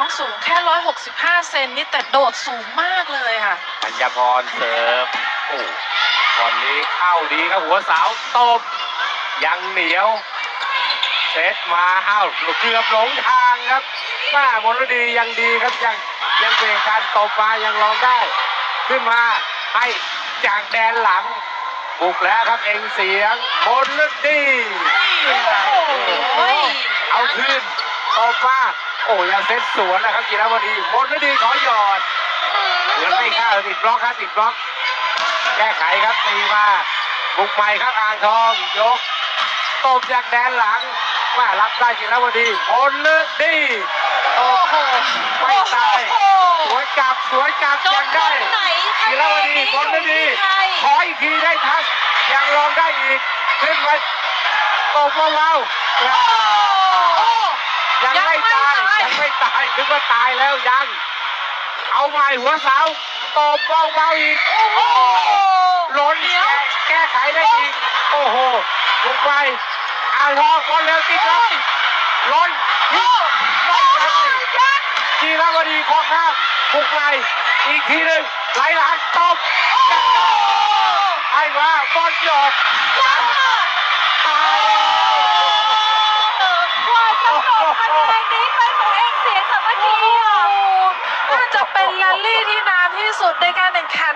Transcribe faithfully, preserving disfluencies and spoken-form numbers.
สูงแค่หนึ่งร้อยหกสิบห้าเซนนี่แต่โดดสูงมากเลยค่ะปัญญาพรเสิร์ฟโอ้ตอนนี้เข้าดีครับหัวสาวตบยังเหนียวเซตมาอ้าวเกือบหลงทางครับแม่มลดียังดีครับยังยังเบรกการตบมายังลองได้ขึ้นมาให้จากแดนหลังบุกแล้วครับเองเสียงมลดีเอาคืนตบมาโอ้ยังเซตสวนนะครับกีฬาวดีมลดีขอหยอดเหมือนไม่เข้าติดบล็อกครับติดบล็อกแก้ไขครับตีมาบุกใหม่ครับอ่างทองยกตบจากแดนหลังว่ารับได้กีฬาวดีมลดีโอ้โหไม่ตายสวยกลับสวยกลับยังได้กีฬาวดีมลดีขออีกทีได้ทักยังลองได้อีกขึ้นมาตบเบาๆยังไม่ตายยังไม่ตายนึกว่าตายแล้วยังเอาใหม่หัวเสาตบเบาๆอีกล้นแก้ไขได้อีกโอ้โหลงไปอ่างทองบอลเร็วติดเลยล้นไม่ตายกีฬาวดีข้อข้ามบุกไปอีกทีหนึ่งไหลหลังตบให้ว่าบอลหยอดตายกว่าจะจบคะแนนนี้เป็นของเองเสียงสามัคคีค่ะน่าจะเป็นแรลลี่ที่นานที่สุดในการแข่งขัน